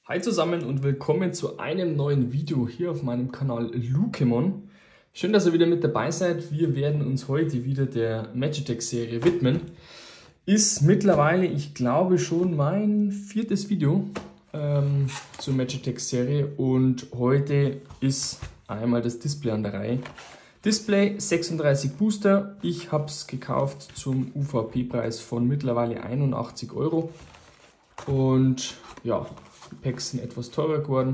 Hi zusammen und willkommen zu einem neuen Video hier auf meinem Kanal Lukemon. Schön, dass ihr wieder mit dabei seid. Wir werden uns heute wieder der Magitech-Serie widmen. Ist mittlerweile, ich glaube, schon mein viertes Video zur Magitech-Serie und heute ist einmal das Display an der Reihe. Display 36 Booster. Ich habe es gekauft zum UVP-Preis von mittlerweile 81 Euro. Und ja, die Packs sind etwas teurer geworden.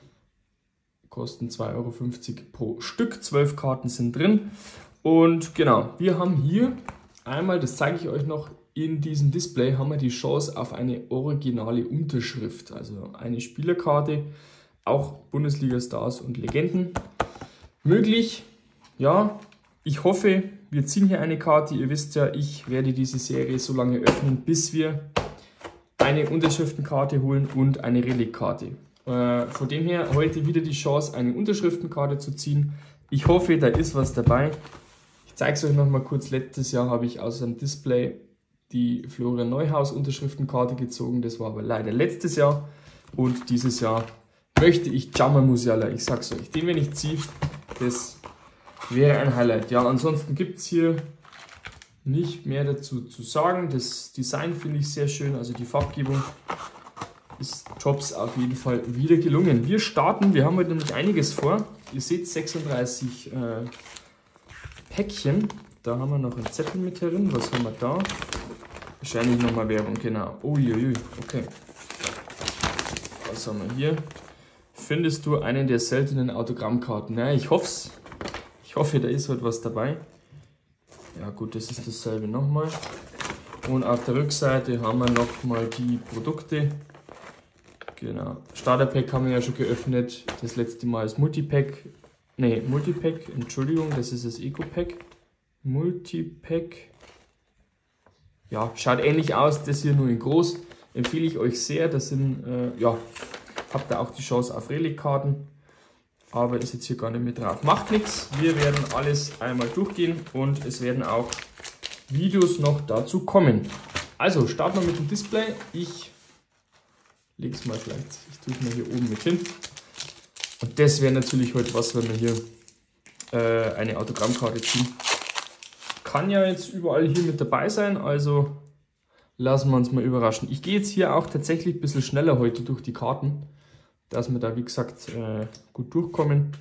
Kosten 2,50 Euro pro Stück. 12 Karten sind drin. Und genau, wir haben hier einmal, das zeige ich euch noch, in diesem Display haben wir die Chance auf eine originale Unterschrift. Also eine Spielerkarte, auch Bundesliga-Stars und Legenden. Möglich, ja, ich hoffe, wir ziehen hier eine Karte. Ihr wisst ja, ich werde diese Serie so lange öffnen, bis wir eine Unterschriftenkarte holen und eine Relikkarte. Von dem her heute wieder die Chance, eine Unterschriftenkarte zu ziehen. Ich hoffe, da ist was dabei. Ich zeige es euch noch mal kurz. Letztes Jahr habe ich aus einem Display die Florian Neuhaus Unterschriftenkarte gezogen. Das war aber leider letztes Jahr. Und dieses Jahr möchte ich Jamal Musiala. Ich sag's euch, den wenn ich ziehe, das wäre ein Highlight. Ja, ansonsten gibt es hier nicht mehr dazu zu sagen. Das Design finde ich sehr schön, also die Farbgebung ist Jobs auf jeden Fall wieder gelungen. Wir starten, wir haben heute nämlich einiges vor. Ihr seht 36 Päckchen. Da haben wir noch einen Zettel mit drin. Was haben wir da? Wahrscheinlich nochmal Werbung, genau. Uiuiui, okay. Was haben wir hier? Findest du einen der seltenen Autogrammkarten? Ja, ich hoffe, da ist heute was dabei. Ja gut, das ist dasselbe nochmal. Und auf der Rückseite haben wir nochmal die Produkte. Genau. Starterpack haben wir ja schon geöffnet. Das letzte Mal ist Multipack. Ne, Multipack, Entschuldigung, das ist das Eco-Pack. Multipack. Ja, schaut ähnlich aus, das hier nur in groß. Empfehle ich euch sehr. Das sind, ja, habt ihr auch die Chance auf Relic-Karten. Aber ist jetzt hier gar nicht mehr drauf. Macht nichts, wir werden alles einmal durchgehen und es werden auch Videos noch dazu kommen. Also starten wir mit dem Display. Ich lege es mal vielleicht, ich tue es mal hier oben mit hin. Und das wäre natürlich heute was, wenn wir hier eine Autogrammkarte ziehen. Kann ja jetzt überall hier mit dabei sein, also lassen wir uns mal überraschen. Ich gehe jetzt hier auch tatsächlich ein bisschen schneller heute durch die Karten, dass wir da, wie gesagt, gut durchkommen.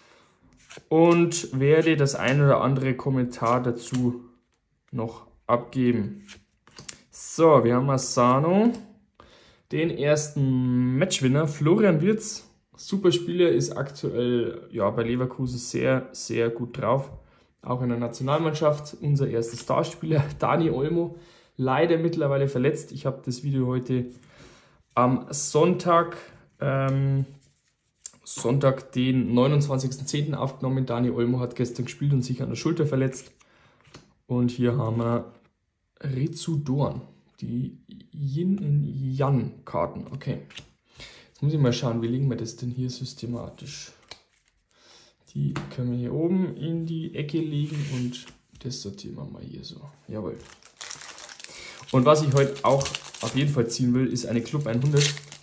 Und werde das ein oder andere Kommentar dazu noch abgeben. So, wir haben Asano, den ersten Matchwinner. Florian Wirtz, super Spieler, ist aktuell ja, bei Leverkusen sehr, sehr gut drauf. Auch in der Nationalmannschaft. Unser erster Starspieler, Dani Olmo, leider mittlerweile verletzt. Ich habe das Video heute am Sonntag, den 29.10. aufgenommen. Dani Olmo hat gestern gespielt und sich an der Schulter verletzt. Und hier haben wir Ritsu Dorn, die Yin-Yan-Karten. Okay, jetzt muss ich mal schauen, wie legen wir das denn hier systematisch. Die können wir hier oben in die Ecke legen und das sortieren wir mal hier so. Jawohl. Und was ich heute auch auf jeden Fall ziehen will, ist eine Club 100.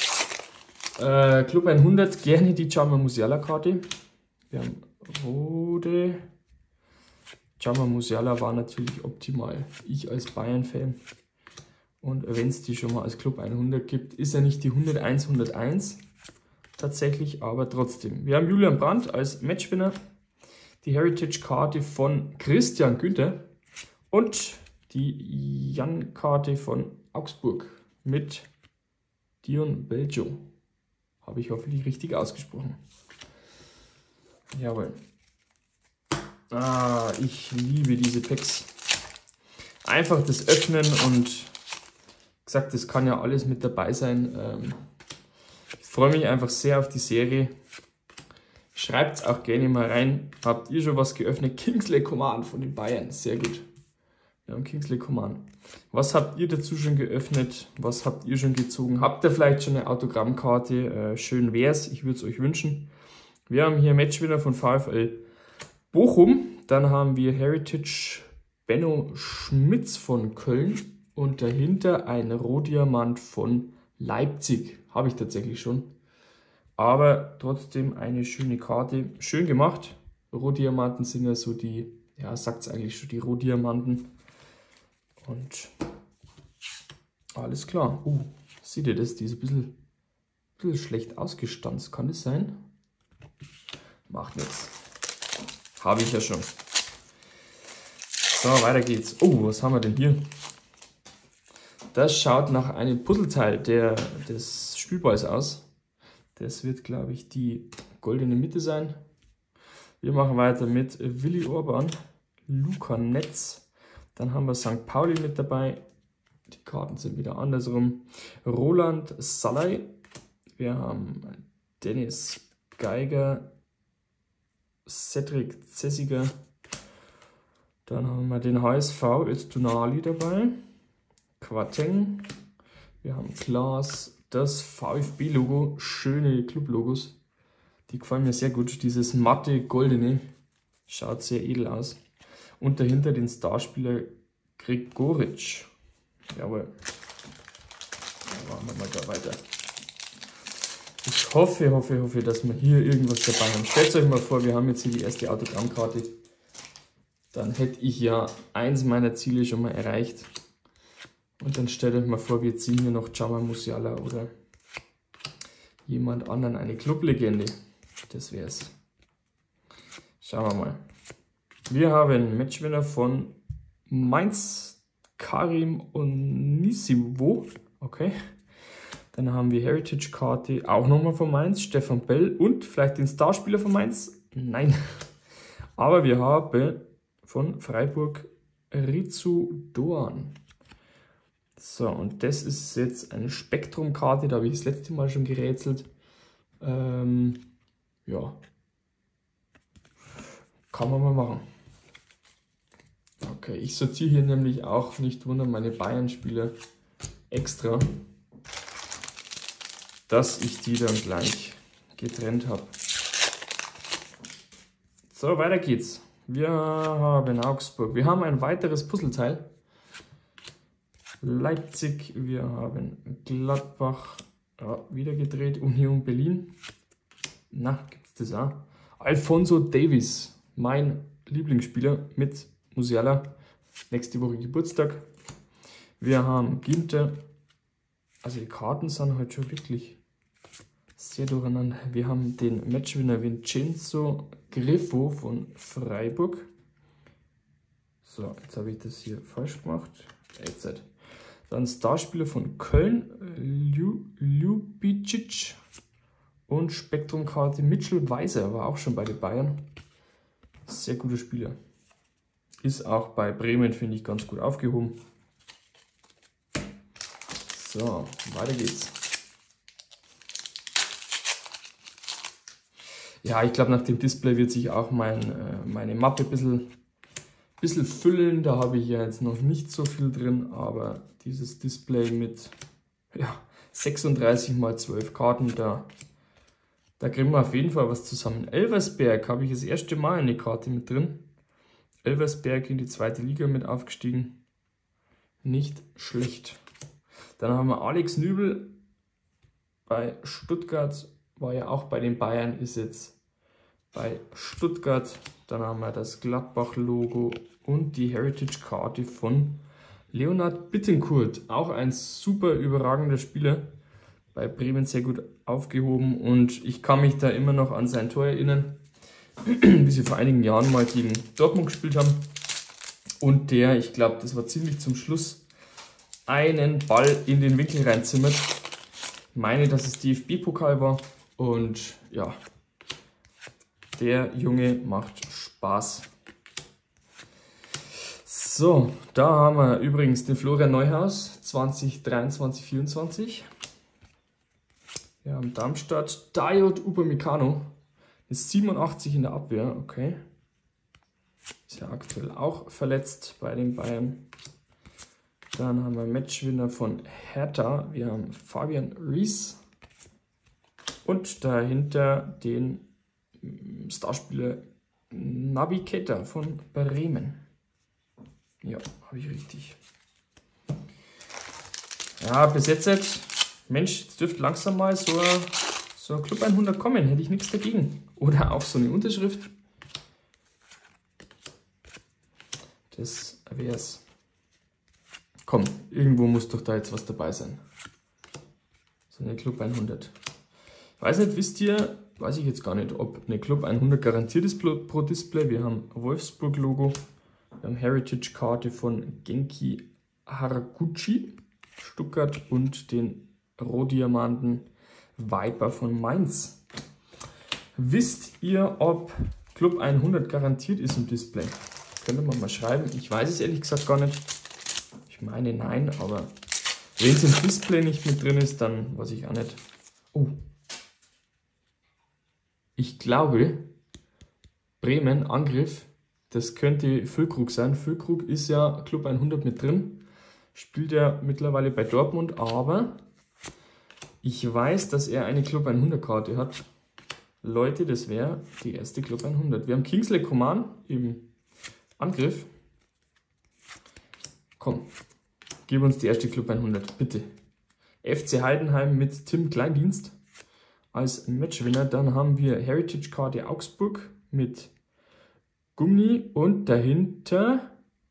Club 100, gerne die Jamal Musiala Karte. Wir haben rote. Jamal Musiala war natürlich optimal. Ich als Bayern-Fan. Und wenn es die schon mal als Club 100 gibt, ist er nicht die 101 tatsächlich, aber trotzdem. Wir haben Julian Brandt als Matchwinner. Die Heritage-Karte von Christian Günther. Und die Jan-Karte von Augsburg mit Dion Beljo. Habe ich hoffentlich richtig ausgesprochen. Jawohl. Ah, ich liebe diese Packs. Einfach das Öffnen und gesagt, das kann ja alles mit dabei sein. Ich freue mich einfach sehr auf die Serie. Schreibt es auch gerne mal rein. Habt ihr schon was geöffnet? Kingsley Coman von den Bayern. Sehr gut. Wir haben Kingsley Coman. Was habt ihr dazu schon geöffnet? Was habt ihr schon gezogen? Habt ihr vielleicht schon eine Autogrammkarte? Schön wär's. Ich würde es euch wünschen. Wir haben hier Matchwinner von VfL Bochum. Dann haben wir Heritage Benno Schmitz von Köln. Und dahinter ein Rohdiamant von Leipzig. Habe ich tatsächlich schon. Aber trotzdem eine schöne Karte. Schön gemacht. Rohdiamanten sind ja so die, ja, sagt es eigentlich schon, die Rohdiamanten. Und alles klar. Seht ihr das? Die ist ein bisschen schlecht ausgestanzt. Kann das sein? Macht nichts. Habe ich ja schon. So, weiter geht's. Was haben wir denn hier? Das schaut nach einem Puzzleteil des Spielballs aus. Das wird, glaube ich, die goldene Mitte sein. Wir machen weiter mit Willi Orban, Luca Netz. Dann haben wir St. Pauli mit dabei. Die Karten sind wieder andersrum. Roland Salai. Wir haben Dennis Geiger, Cedric Zessiger. Dann haben wir den HSV Öztunali dabei. Quateng. Wir haben Klaas. Das VfB-Logo. Schöne Club-Logos. Die gefallen mir sehr gut. Dieses matte Goldene schaut sehr edel aus. Und dahinter den Starspieler Gregoritsch. Jawohl. Dann machen wir mal da weiter. Ich hoffe, dass wir hier irgendwas dabei haben. Stellt euch mal vor, wir haben jetzt hier die erste Autogrammkarte. Dann hätte ich ja eins meiner Ziele schon mal erreicht. Und dann stellt euch mal vor, wir ziehen hier noch Jamal Musiala oder jemand anderen, eine Clublegende. Das wär's. Schauen wir mal. Wir haben Matchwinner von Mainz, Karim Onisivo. Okay. Dann haben wir Heritage-Karte, auch nochmal von Mainz, Stefan Bell und vielleicht den Starspieler von Mainz. Nein. Aber wir haben von Freiburg Ritsu Doan. So, und das ist jetzt eine Spektrum-Karte, da habe ich das letzte Mal schon gerätselt. Ja, kann man mal machen. Okay, ich sortiere hier nämlich auch, nicht wundern, meine Bayern-Spieler extra, dass ich die dann gleich getrennt habe. So, weiter geht's. Wir haben Augsburg. Wir haben ein weiteres Puzzleteil. Leipzig. Wir haben Gladbach. Ja, wieder gedreht. Union Berlin. Na, gibt's das auch? Alphonso Davies. Mein Lieblingsspieler mit Musiala. Nächste Woche Geburtstag. Wir haben Ginter. Also die Karten sind heute schon wirklich sehr durcheinander. Wir haben den Matchwinner Vincenzo Griffo von Freiburg. So, jetzt habe ich das hier falsch gemacht. Jetzt. Dann Starspieler von Köln, Ljubicic und Spektrumkarte Mitchell Weiser, war auch schon bei den Bayern. Sehr guter Spieler. Ist auch bei Bremen, finde ich, ganz gut aufgehoben. So, weiter geht's. Ja, ich glaube, nach dem Display wird sich auch meine Mappe ein bisschen füllen. Da habe ich ja jetzt noch nicht so viel drin, aber dieses Display mit 36 x 12 Karten, da kriegen wir auf jeden Fall was zusammen. Elversberg habe ich das erste Mal eine Karte mit drin. Elversberg in die zweite Liga mit aufgestiegen. Nicht schlecht. Dann haben wir Alex Nübel bei Stuttgart. War ja auch bei den Bayern, ist jetzt bei Stuttgart. Dann haben wir das Gladbach-Logo und die Heritage-Karte von Leonhard Bittencourt. Auch ein super überragender Spieler. Bei Bremen sehr gut aufgehoben. Und ich kann mich da immer noch an sein Tor erinnern, wie sie vor einigen Jahren mal gegen Dortmund gespielt haben. Und der, ich glaube, das war ziemlich zum Schluss, einen Ball in den Winkel reinzimmert. Ich meine, dass es DFB-Pokal war. Und ja, der Junge macht Spaß. So, da haben wir übrigens den Florian Neuhaus 2023-24. Wir haben Darmstadt, Dayot Upamecano, ist 87 in der Abwehr, okay. Ist ja aktuell auch verletzt bei den Bayern. Dann haben wir Matchwinner von Hertha, wir haben Fabian Ries. Und dahinter den Starspieler Naby Keita von Bremen. Ja, habe ich richtig. Ja, bis jetzt Mensch, jetzt dürfte langsam mal so ein Club 100 kommen, hätte ich nichts dagegen. Oder auch so eine Unterschrift. Das wär's. Komm, irgendwo muss doch da jetzt was dabei sein. So eine Club 100. Ich weiß nicht, weiß ich jetzt gar nicht, ob eine Club 100 garantiert ist pro Display. Wir haben Wolfsburg-Logo, wir haben Heritage-Karte von Genki Haraguchi, Stuttgart und den Rohdiamanten Viper von Mainz. Wisst ihr, ob Club 100 garantiert ist im Display? Könnt ihr mal schreiben. Ich weiß es ehrlich gesagt gar nicht. Ich meine nein, aber wenn es im Display nicht mit drin ist, dann weiß ich auch nicht. Oh. Ich glaube, Bremen, Angriff, das könnte Füllkrug sein. Füllkrug ist ja Club 100 mit drin. Spielt ja mittlerweile bei Dortmund, aber ich weiß, dass er eine Club 100 Karte hat. Leute, das wäre die erste Club 100. Wir haben Kingsley Coman im Angriff. Komm, gib uns die erste Club 100, bitte. FC Heidenheim mit Tim Kleindienst als Matchwinner. Dann haben wir Heritage-Karte Augsburg mit Gummi und dahinter...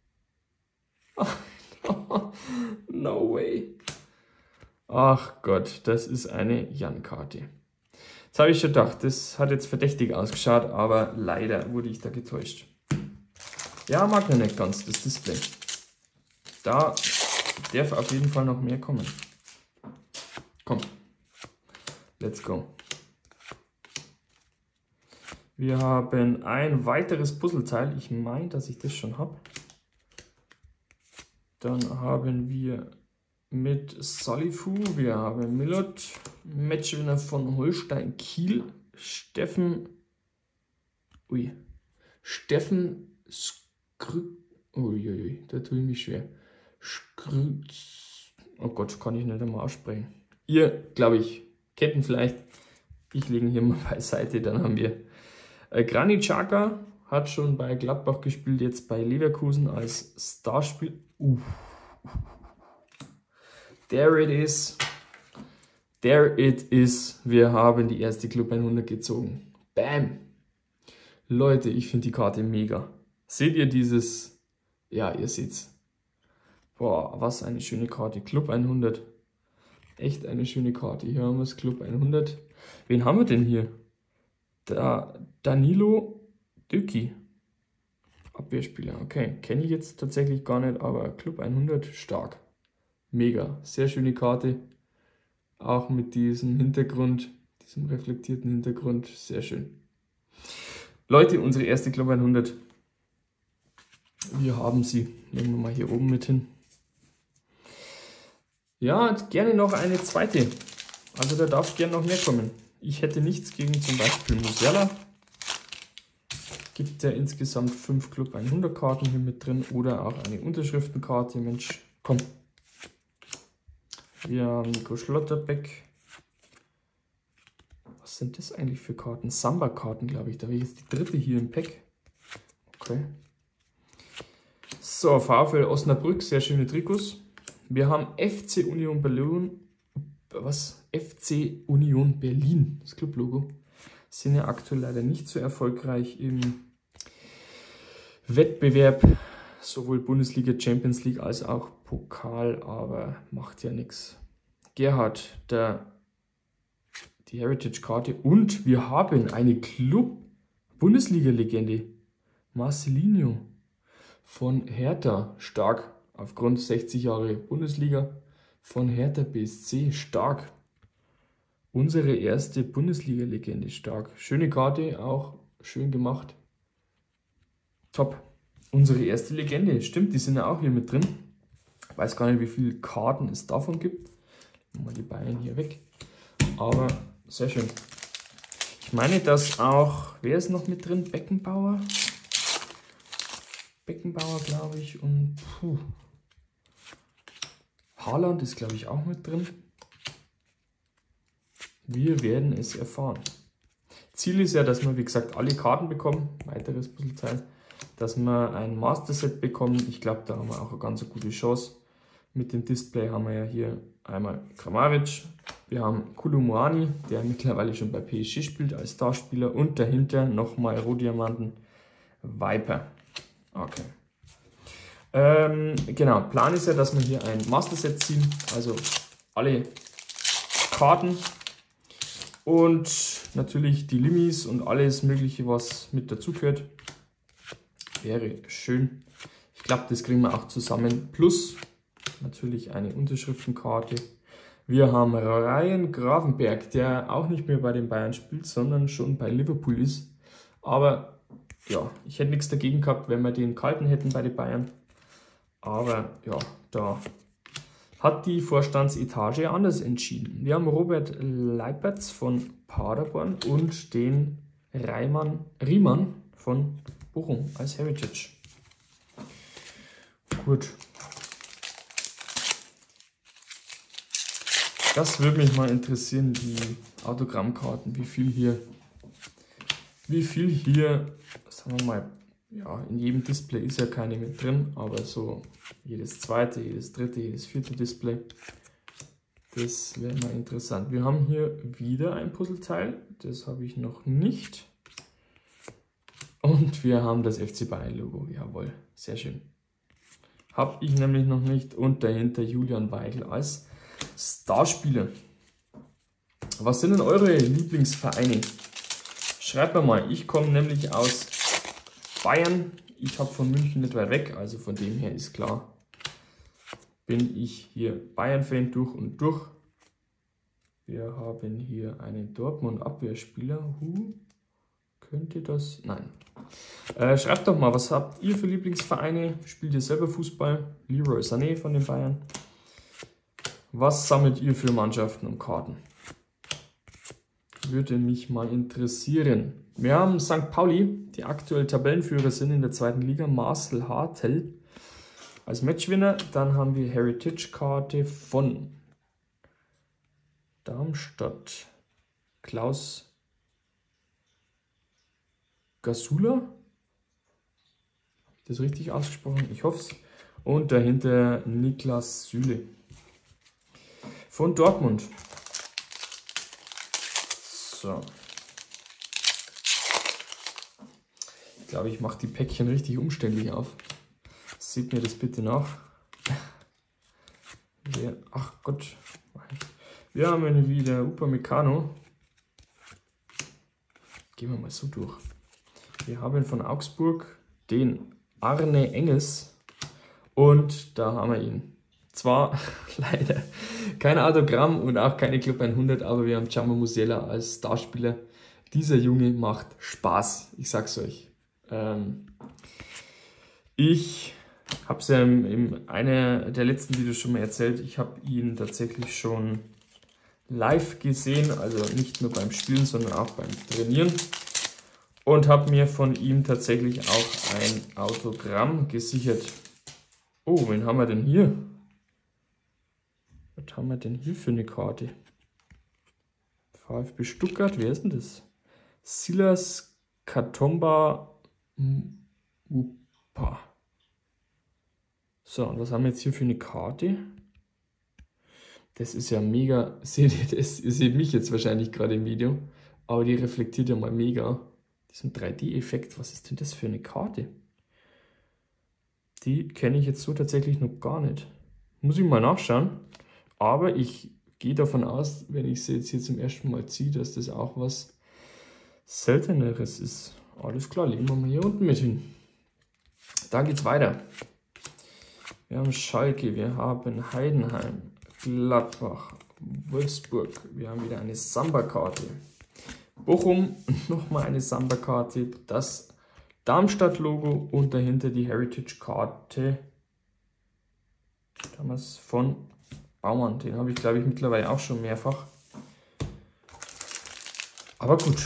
No way. Ach Gott, das ist eine Jan-Karte. Jetzt habe ich schon gedacht, das hat jetzt verdächtig ausgeschaut, aber leider wurde ich da getäuscht. Ja, mag noch nicht ganz, das Display. Da darf auf jeden Fall noch mehr kommen. Komm, let's go. Wir haben ein weiteres Puzzleteil. Ich meine, dass ich das schon habe. Dann haben wir mit Salifu, wir haben Milot, Matchwinner von Holstein Kiel, Steffen Uiuiui, da tue ich mich schwer. Oh Gott, kann ich nicht einmal aussprechen. Ihr, glaube ich, kennt ihn vielleicht. Ich lege ihn hier mal beiseite. Dann haben wir Granit Xhaka, hat schon bei Gladbach gespielt, jetzt bei Leverkusen als Starspiel. There it is. There it is. Wir haben die erste Club 100 gezogen. Bam! Leute, ich finde die Karte mega. Seht ihr dieses? Ja, ihr seht's. Boah, was eine schöne Karte. Club 100. Echt eine schöne Karte. Hier haben wir es, Club 100. Wen haben wir denn hier? Danilo Döki. Abwehrspieler. Okay, kenne ich jetzt tatsächlich gar nicht, aber Club 100 stark. Mega. Sehr schöne Karte. Auch mit diesem Hintergrund, diesem reflektierten Hintergrund. Sehr schön. Leute, unsere erste Club 100. Wir haben sie. Nehmen wir mal hier oben mit hin. Ja, gerne noch eine zweite. Also da darf gerne noch mehr kommen. Ich hätte nichts gegen zum Beispiel Musiala. Gibt ja insgesamt 5 Club 100 Karten hier mit drin. Oder auch eine Unterschriftenkarte. Mensch, komm. Wir haben Nico Schlotterbeck. Was sind das eigentlich für Karten? Samba-Karten, glaube ich. Da habe ich jetzt die dritte hier im Pack. Okay. So, VfL Osnabrück, sehr schöne Trikots. Wir haben FC Union Berlin. Was? FC Union Berlin, das Clublogo. Sind ja aktuell leider nicht so erfolgreich im Wettbewerb. Sowohl Bundesliga, Champions League als auch Pokal, aber macht ja nichts. Gerhard, die Heritage-Karte. Und wir haben eine Club-Bundesliga-Legende. Marcelinho von Hertha. Stark. Aufgrund 60 Jahre Bundesliga. Von Hertha BSC. Stark. Unsere erste Bundesliga-Legende. Stark. Schöne Karte, auch schön gemacht. Top. Unsere erste Legende. Stimmt, die sind ja auch hier mit drin. Ich weiß gar nicht, wie viele Karten es davon gibt. Mal die Beine hier weg. Aber sehr schön. Ich meine, dass auch, wer ist noch mit drin? Beckenbauer, glaube ich. Und Haaland ist, glaube ich, auch mit drin. Wir werden es erfahren. Ziel ist ja, dass wir, wie gesagt, alle Karten bekommen. Weiteres Puzzleteil. Dass wir ein Master Set bekommen. Ich glaube, da haben wir auch eine ganz gute Chance. Mit dem Display haben wir ja hier einmal Kramaric, Wir haben Koulibaly, der mittlerweile schon bei PSG spielt als Starspieler. Und dahinter nochmal Rohdiamanten Viper. Okay. Genau, Plan ist ja, dass wir hier ein Master Set ziehen. Also alle Karten. Und natürlich die Limis und alles mögliche, was mit dazugehört. Wäre schön. Ich glaube, das kriegen wir auch zusammen. Plus natürlich eine Unterschriftenkarte. Wir haben Ryan Gravenberg, der auch nicht mehr bei den Bayern spielt, sondern schon bei Liverpool ist. Aber ja, ich hätte nichts dagegen gehabt, wenn wir den gehalten hätten bei den Bayern. Aber ja, da hat die Vorstandsetage anders entschieden. Wir haben Robert Leipertz von Paderborn und den Riemann von Bochum als Heritage. Gut. Das würde mich mal interessieren, die Autogrammkarten, wie viel hier, sagen wir mal, ja, in jedem Display ist ja keine mit drin, aber so jedes zweite, jedes dritte, jedes vierte Display, das wäre mal interessant. Wir haben hier wieder ein Puzzleteil, das habe ich noch nicht. Und wir haben das FC Bayern Logo, jawohl, sehr schön. Habe ich nämlich noch nicht und dahinter Julian Weigl als Starspieler. Was sind denn eure Lieblingsvereine? Schreibt mir mal, ich komme nämlich aus Bayern. Ich habe von München nicht weit weg, also von dem her ist klar, bin ich hier Bayern-Fan durch und durch. Wir haben hier einen Dortmund-Abwehrspieler. Könnte das? Nein. Schreibt doch mal, was habt ihr für Lieblingsvereine? Spielt ihr selber Fußball? Leroy Sané von den Bayern. Was sammelt ihr für Mannschaften und Karten? Würde mich mal interessieren. Wir haben St. Pauli, die aktuell Tabellenführer sind in der zweiten Liga. Marcel Hartel als Matchwinner. Dann haben wir Heritage-Karte von Darmstadt. Klaus Gasula. Habe ich das richtig ausgesprochen? Ich hoffe es. Und dahinter Niklas Süle von Dortmund. So. Ich glaube, ich mache die Päckchen richtig umständlich auf. Seht mir das bitte nach. Ach Gott. Wir haben wieder Upamecano. Gehen wir mal so durch. Wir haben von Augsburg den Arne Engels und da haben wir ihn. Zwar leider kein Autogramm und auch keine Club 100, aber wir haben Jaume Musiala als Starspieler. Dieser Junge macht Spaß, ich sag's euch. Ich habe es ja in einer der letzten Videos schon mal erzählt, ich habe ihn tatsächlich schon live gesehen, also nicht nur beim Spielen, sondern auch beim Trainieren. Und habe mir von ihm tatsächlich auch ein Autogramm gesichert. Oh, wen haben wir denn hier? Was haben wir denn hier für eine Karte? VfB Stuttgart, wer ist denn das? Silas Katomba Upa. So, und was haben wir jetzt hier für eine Karte? Das ist ja mega. Seht ihr das? Ihr seht mich jetzt wahrscheinlich gerade im Video, aber die reflektiert ja mal mega. Diesen 3D-Effekt, was ist denn das für eine Karte? Die kenne ich jetzt so tatsächlich noch gar nicht. Muss ich mal nachschauen. Aber ich gehe davon aus, wenn ich sie jetzt hier zum ersten Mal ziehe, dass das auch was Selteneres ist. Alles klar, legen wir mal hier unten mit hin. Da geht's weiter. Wir haben Schalke, wir haben Heidenheim, Gladbach, Wolfsburg. Wir haben wieder eine Samba-Karte. Bochum, nochmal eine Samba-Karte, das Darmstadt-Logo und dahinter die Heritage-Karte damals von Baumann. Den habe ich, glaube ich, mittlerweile auch schon mehrfach. Aber gut.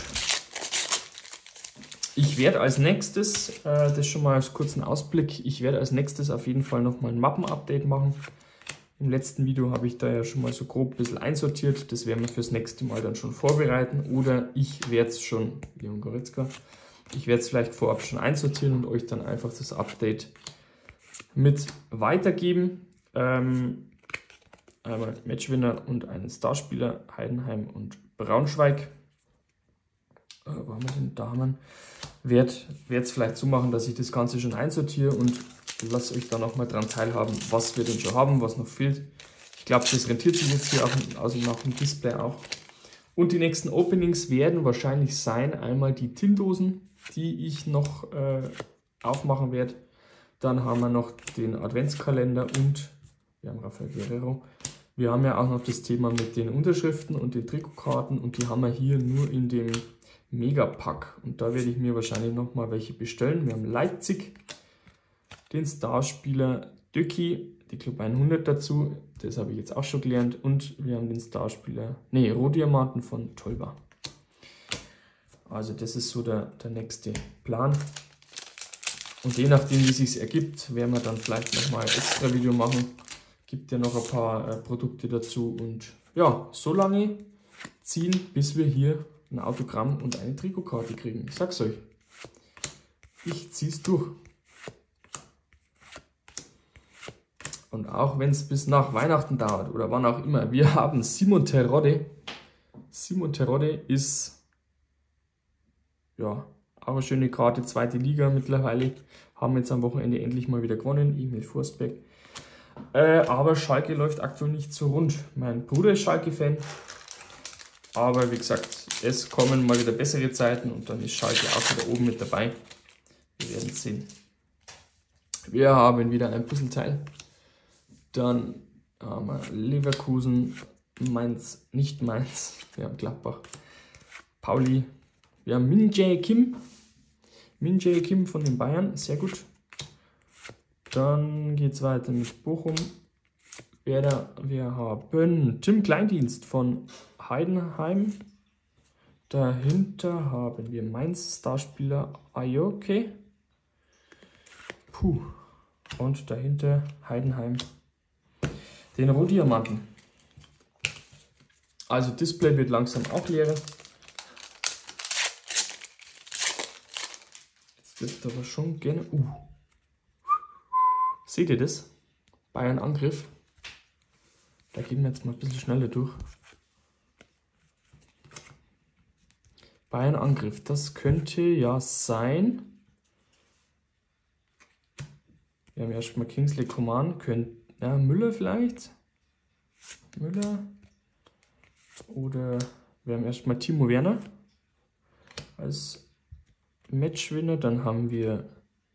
Ich werde als nächstes, das schon mal als kurzen Ausblick, ich werde als nächstes auf jeden Fall nochmal ein Mappen-Update machen. Im letzten Video habe ich da ja schon mal so grob ein bisschen einsortiert. Das werden wir fürs nächste Mal dann schon vorbereiten. Oder ich werde es schon, Leon Goretzka, ich werde es vielleicht vorab schon einsortieren und euch dann einfach das Update mit weitergeben. einmal Matchwinner und einen Starspieler, Heidenheim und Braunschweig. Wo haben wir denn? Da haben wir einen. Werde es vielleicht so machen, dass ich das Ganze schon einsortiere und lasse euch dann auch mal dran teilhaben, was wir denn schon haben, was noch fehlt. Ich glaube, das rentiert sich jetzt hier nach dem Display auch. Und die nächsten Openings werden wahrscheinlich sein, einmal die Tindosen, die ich noch aufmachen werde. Dann haben wir noch den Adventskalender und wir haben Rafael Guerrero. Wir haben ja auch noch das Thema mit den Unterschriften und den Trikotkarten und die haben wir hier nur in dem Megapack. Und da werde ich mir wahrscheinlich noch mal welche bestellen. Wir haben Leipzig, den Starspieler Döcki, die Club 100 dazu, das habe ich jetzt auch schon gelernt. Und wir haben den Starspieler, Rohdiamanten von Tolba. Also das ist so der nächste Plan. Und je nachdem, wie es sich ergibt, werden wir dann vielleicht nochmal ein extra Video machen. Gibt ja noch ein paar Produkte dazu. Und ja, so lange ziehen, bis wir hier ein Autogramm und eine Trikotkarte kriegen. Ich sag's euch. Ich zieh's durch. Und auch wenn es bis nach Weihnachten dauert oder wann auch immer, wir haben Simon Terodde. Simon Terodde ist ja auch eine schöne Karte, zweite Liga mittlerweile. Haben jetzt am Wochenende endlich mal wieder gewonnen, Emil Forsberg. Aber Schalke läuft aktuell nicht so rund. Mein Bruder ist Schalke-Fan. Aber wie gesagt, es kommen mal wieder bessere Zeiten und dann ist Schalke auch wieder oben mit dabei. Wir werden sehen. Wir haben wieder ein Puzzleteil. Dann haben wir Leverkusen, Mainz, nicht Mainz. Wir haben Gladbach, Pauli. Wir haben Min Jae Kim. Min Jae Kim von den Bayern, sehr gut. Dann geht es weiter mit Bochum. Wir haben Tim Kleindienst von Heidenheim. Dahinter haben wir Mainz Starspieler Ayoke. Und dahinter Heidenheim den Rohdiamanten. Also Display wird langsam auch leer. Jetzt wird aber schon gerne. Seht ihr das? Bayern Angriff. Da gehen wir jetzt mal ein bisschen schneller durch. Bayern Angriff, das könnte ja sein. Wir haben erstmal Kingsley Coman, Müller vielleicht. Müller. Oder wir haben erstmal Timo Werner als Matchwinner. Dann haben wir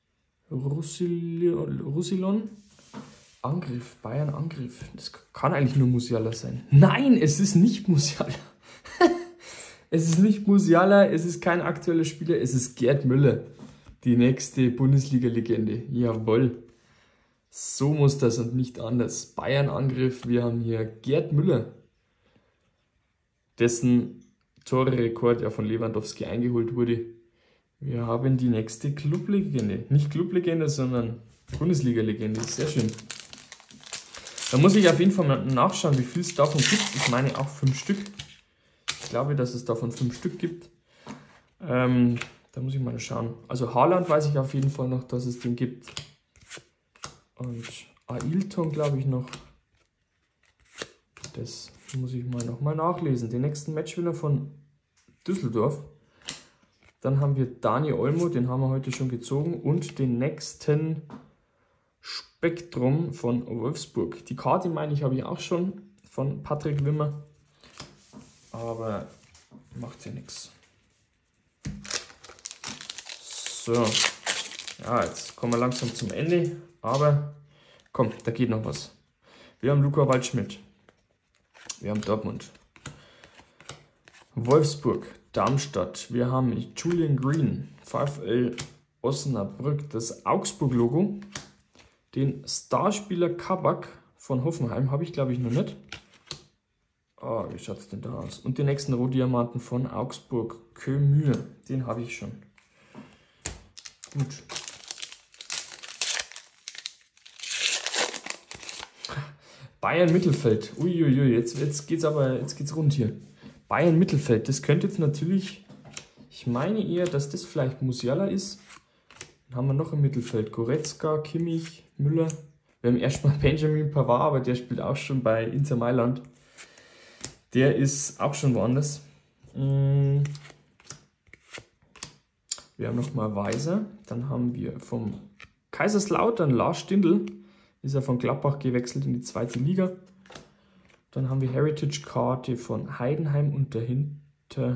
Roussillon. Angriff, Bayern Angriff. Das kann eigentlich nur Musiala sein. Nein, es ist nicht Musiala. Es ist nicht Musiala, es ist kein aktueller Spieler, es ist Gerd Müller. Die nächste Bundesliga-Legende. Jawohl. So muss das und nicht anders. Bayern Angriff, wir haben hier Gerd Müller. Dessen Tore-Rekord ja von Lewandowski eingeholt wurde. Wir haben die nächste Clublegende. Nicht Clublegende, sondern Bundesliga-Legende. Sehr schön. Da muss ich auf jeden Fall mal nachschauen, wie viel es davon gibt. Ich meine auch 5 Stück. Ich glaube, dass es davon 5 Stück gibt. Da muss ich mal schauen. Also Haaland weiß ich auf jeden Fall noch, dass es den gibt. Und Ailton glaube ich noch. Das muss ich mal nochmal nachlesen. Den nächsten Matchwinner von Düsseldorf. Dann haben wir Dani Olmo, den haben wir heute schon gezogen. Und den nächsten Spektrum von Wolfsburg. Die Karte, meine ich, habe ich auch schon von Patrick Wimmer. Aber macht ja nichts. So. Ja, jetzt kommen wir langsam zum Ende. Aber komm, da geht noch was. Wir haben Luca Waldschmidt. Wir haben Dortmund. Wolfsburg. Darmstadt. Wir haben Julian Green. VfL Osnabrück. Das Augsburg-Logo. Den Starspieler Kabak von Hoffenheim habe ich, glaube ich, noch nicht. Wie schaut es denn da aus? Und den nächsten Rohdiamanten von Augsburg. Kömür. Den habe ich schon. Gut. Bayern Mittelfeld. Uiuiui, jetzt geht's rund hier. Bayern Mittelfeld. Das könnte jetzt natürlich, ich meine eher, dass das vielleicht Musiala ist. Dann haben wir noch im Mittelfeld Goretzka, Kimmich, Müller. Wir haben erstmal Benjamin Pavard, aber der spielt auch schon bei Inter Mailand. Der ist auch schon woanders. Wir haben nochmal Weiser. Dann haben wir vom Kaiserslautern Lars Stindl. Ist er von Gladbach gewechselt in die 2. Liga. Dann haben wir Heritage-Karte von Heidenheim und dahinter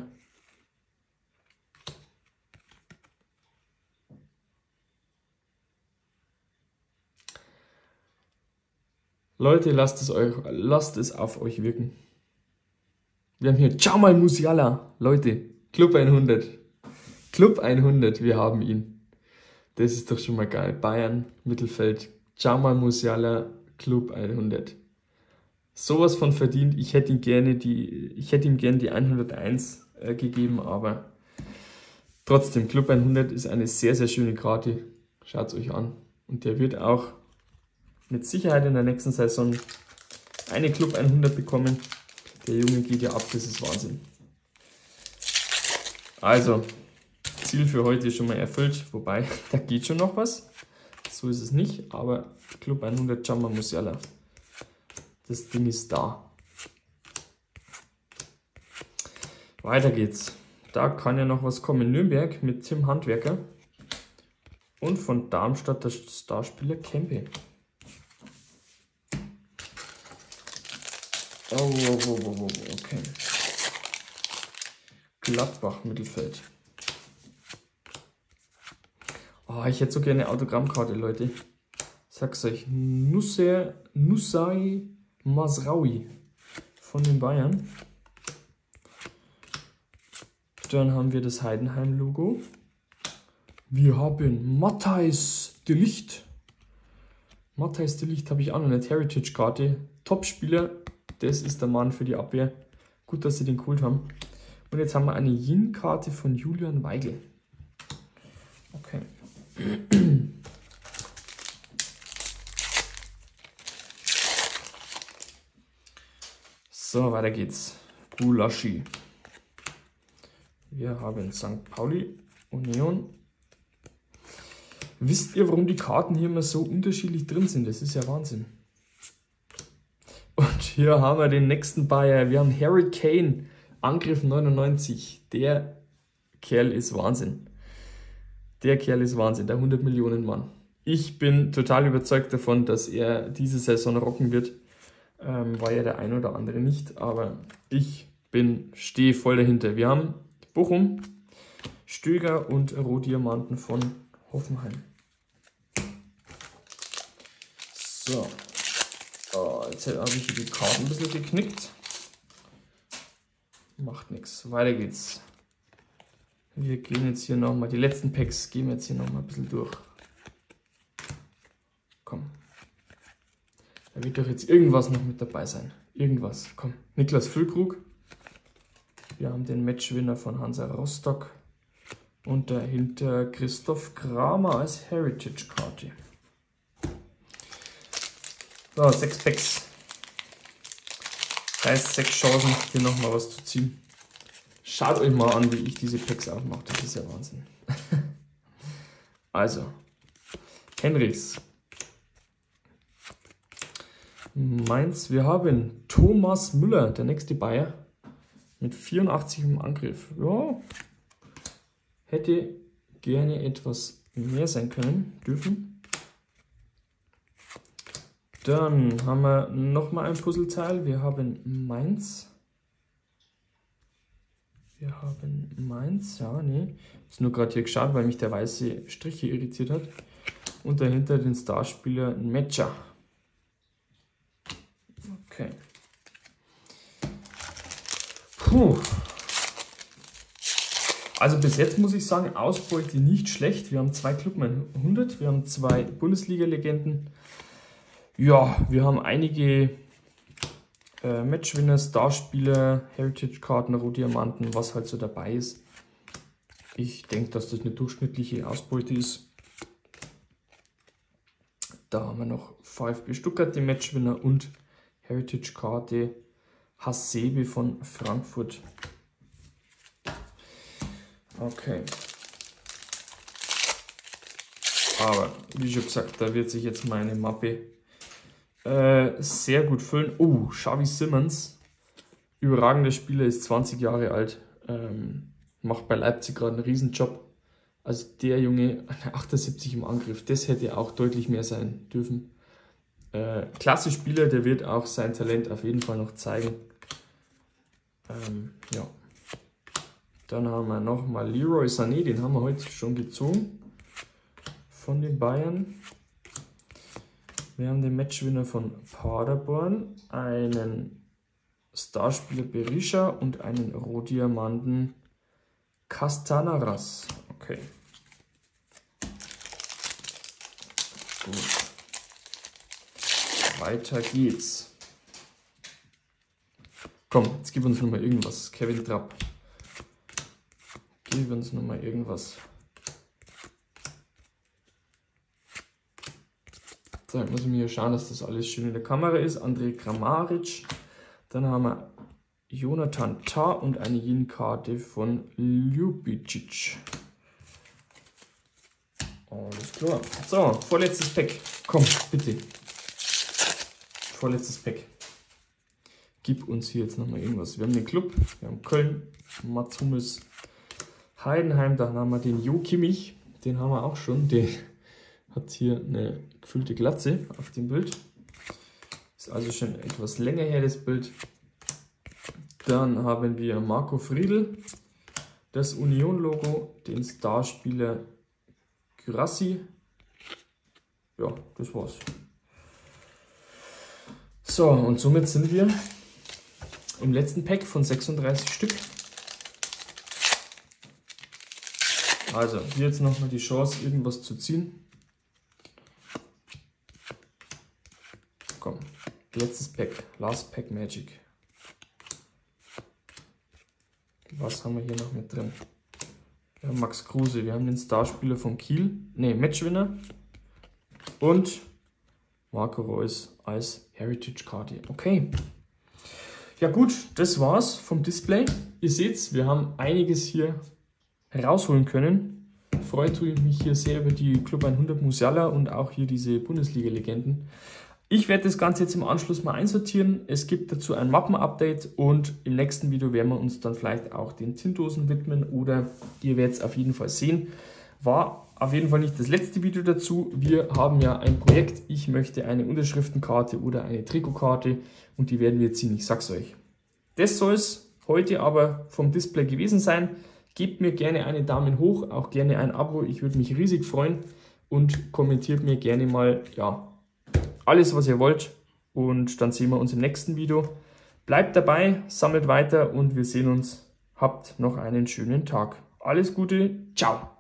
Leute, lasst es auf euch wirken. Wir haben hier Jamal Musiala. Leute, Club 100. Club 100, wir haben ihn. Das ist doch schon mal geil. Bayern, Mittelfeld, Jamal Musiala, Club 100. Sowas von verdient. Ich hätte ihm gerne die 101 gegeben, aber trotzdem, Club 100 ist eine sehr, sehr schöne Karte. Schaut es euch an. Und der wird auch mit Sicherheit in der nächsten Saison eine Club 100 bekommen. Der Junge geht ja ab, das ist Wahnsinn. Also, Ziel für heute ist schon mal erfüllt, wobei, da geht schon noch was. So ist es nicht, aber Club 100 Jamal Musiala. Das Ding ist da. Weiter geht's. Da kann ja noch was kommen. Nürnberg mit Tim Handwerker. Und von Darmstadt der Starspieler Kempe. Oh, okay. Gladbach Mittelfeld. Oh, ich hätte so gerne eine Autogrammkarte, Leute. Ich sag's euch. Nusai Mazraoui von den Bayern. Dann haben wir das Heidenheim-Logo. Wir haben Matthijs de Ligt. Matthijs de Ligt habe ich auch noch eine Heritage-Karte. Top-Spieler. Das ist der Mann für die Abwehr. Gut, dass sie den geholt haben. Und jetzt haben wir eine Yin-Karte von Julian Weigl. Okay. So, weiter geht's. Gulaschi. Wir haben St. Pauli, Union. Wisst ihr, warum die Karten hier immer so unterschiedlich drin sind? Das ist ja Wahnsinn. Und hier haben wir den nächsten Bayer. Wir haben Harry Kane, Angriff 99. Der Kerl ist Wahnsinn. Der Kerl ist Wahnsinn, der 100 Millionen Mann. Ich bin total überzeugt davon, dass er diese Saison rocken wird. War ja der ein oder andere nicht, aber ich stehe voll dahinter. Wir haben Bochum, Stöger und Rohdiamanten von Hoffenheim. So. Oh, jetzt habe ich die Karten ein bisschen geknickt. Macht nichts. Weiter geht's. Wir gehen jetzt hier nochmal, die letzten Packs gehen wir jetzt hier nochmal ein bisschen durch. Komm. Da wird doch jetzt irgendwas noch mit dabei sein. Irgendwas. Komm. Niklas Füllkrug. Wir haben den Matchwinner von Hansa Rostock. Und dahinter Christoph Kramer als Heritage-Karte. So, 6 Packs. Das heißt 6 Chancen, hier nochmal was zu ziehen. Schaut euch mal an, wie ich diese Packs aufmache. Das ist ja Wahnsinn. Also, Henrichs. Mainz, wir haben Thomas Müller, der nächste Bayer. Mit 84 im Angriff. Ja, hätte gerne etwas mehr sein können, dürfen. Dann haben wir nochmal ein Puzzleteil. Wir haben Mainz. Ja, nee. Ist nur gerade hier geschaut, weil mich der weiße Strich hier irritiert hat. Und dahinter den Starspieler Metscher. Okay. Puh. Also bis jetzt muss ich sagen, Ausbeute nicht schlecht. Wir haben 2 Club 100, wir haben 2 Bundesliga-Legenden. Ja, wir haben einige Matchwinner, Starspieler, Heritage-Karten, Rohdiamanten, was halt so dabei ist. Ich denke, dass das eine durchschnittliche Ausbeute ist. Da haben wir noch VfB Stuttgart, die Matchwinner, und Heritage-Karte Hasebe von Frankfurt. Okay. Aber wie schon gesagt, da wird sich jetzt meine Mappe sehr gut füllen. Oh, Xavi Simons, überragender Spieler, ist 20 Jahre alt, macht bei Leipzig gerade einen Riesenjob. Also der Junge, 78 im Angriff, das hätte auch deutlich mehr sein dürfen. Klasse Spieler, der wird auch sein Talent auf jeden Fall noch zeigen. Ja. Dann haben wir nochmal Leroy Sané, den haben wir heute schon gezogen von den Bayern. Wir haben den Matchwinner von Paderborn, einen Starspieler Berisha und einen Rohdiamanten Castanaras. Okay. Gut. Weiter geht's. Komm, jetzt gib uns nochmal irgendwas. Kevin Trapp. Gib uns nochmal irgendwas. So, jetzt muss ich mir hier schauen, dass das alles schön in der Kamera ist. Andrej Kramaric. Dann haben wir Jonathan Tah und eine Yin-Karte von Ljubicic. Alles klar. So, vorletztes Pack. Komm, bitte. Vorletztes Pack. Gib uns hier jetzt nochmal irgendwas. Wir haben den Club, wir haben Köln, Mats Hummels, Heidenheim, dann haben wir den Jo Kimmich, den haben wir auch schon. Der hat hier eine gefüllte Glatze auf dem Bild. Ist also schon etwas länger her, das Bild. Dann haben wir Marco Friedl, das Union-Logo, den Starspieler Guirassy. Ja, das war's. So, und somit sind wir im letzten Pack von 36 Stück. Also, hier jetzt nochmal die Chance, irgendwas zu ziehen. Komm, letztes Pack, Last Pack Magic. Was haben wir hier noch mit drin? Wir haben Max Kruse, wir haben den Starspieler von Kiel, Matchwinner und Marco Reus als Heritage-Karte. Okay. Ja gut, das war's vom Display. Ihr seht, wir haben einiges hier herausholen können. Freut mich hier sehr über die Club 100 Musiala und auch hier diese Bundesliga-Legenden. Ich werde das Ganze jetzt im Anschluss mal einsortieren. Es gibt dazu ein Mappen-Update und im nächsten Video werden wir uns dann vielleicht auch den Tintdosen widmen oder ihr werdet es auf jeden Fall sehen. War auf jeden Fall nicht das letzte Video dazu. Wir haben ja ein Projekt. Ich möchte eine Unterschriftenkarte oder eine Trikotkarte und die werden wir ziehen, ich sag's euch. Das soll es heute aber vom Display gewesen sein. Gebt mir gerne einen Daumen hoch, auch gerne ein Abo. Ich würde mich riesig freuen und kommentiert mir gerne mal ja, alles, was ihr wollt. Und dann sehen wir uns im nächsten Video. Bleibt dabei, sammelt weiter und wir sehen uns. Habt noch einen schönen Tag. Alles Gute, ciao!